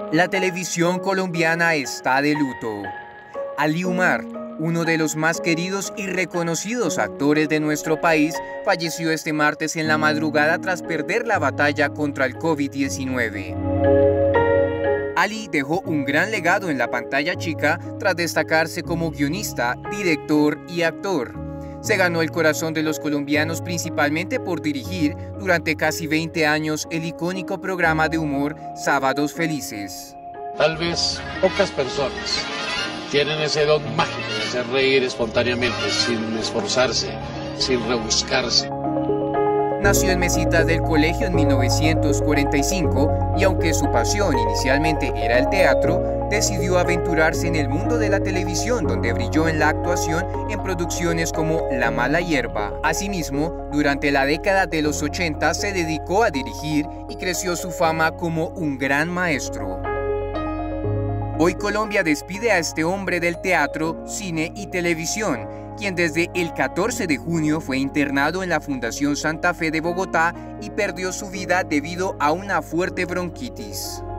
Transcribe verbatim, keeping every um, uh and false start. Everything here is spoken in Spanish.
La televisión colombiana está de luto. Ali Umar, uno de los más queridos y reconocidos actores de nuestro país, falleció este martes en la madrugada tras perder la batalla contra el COVID diecinueve. Ali dejó un gran legado en la pantalla chica tras destacarse como guionista, director y actor. Se ganó el corazón de los colombianos principalmente por dirigir durante casi veinte años el icónico programa de humor Sábados Felices. Tal vez pocas personas tienen ese don mágico de hacer reír espontáneamente, sin esforzarse, sin rebuscarse. Nació en mesitas del colegio en mil novecientos cuarenta y cinco y aunque su pasión inicialmente era el teatro, decidió aventurarse en el mundo de la televisión, donde brilló en la actuación en producciones como La Mala Hierba. Asimismo, durante la década de los ochenta se dedicó a dirigir y creció su fama como un gran maestro. Hoy Colombia despide a este hombre del teatro, cine y televisión, quien desde el catorce de junio fue internado en la Fundación Santa Fe de Bogotá y perdió su vida debido a una fuerte bronquitis.